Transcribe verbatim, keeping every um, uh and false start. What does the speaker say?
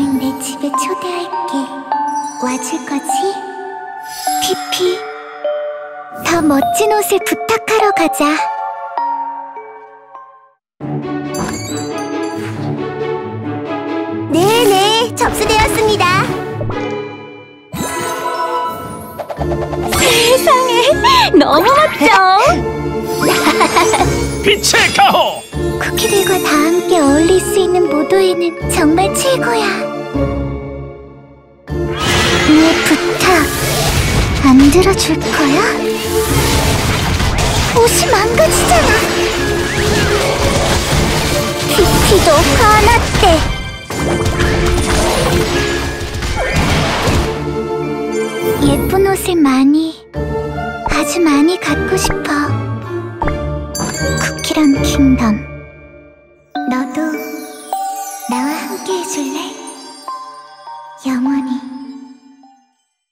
오늘 내 집에 초대할게. 와줄 거지? 피피, 더 멋진 옷을 부탁하러 가자. 네네, 접수되었습니다. 세상에, 너무 멋져! 빛의 가호! 쿠키들과 다 함께 어울릴 수 있는 무도회는 정말 최고야. 내 부탁 안 들어줄 거야? 옷이 망가지잖아. 피피도 화났대. 예쁜 옷을 많이, 아주 많이 갖고 싶어. 쿠키런 킹덤, 너도 나와 함께 해줄래? 영원히.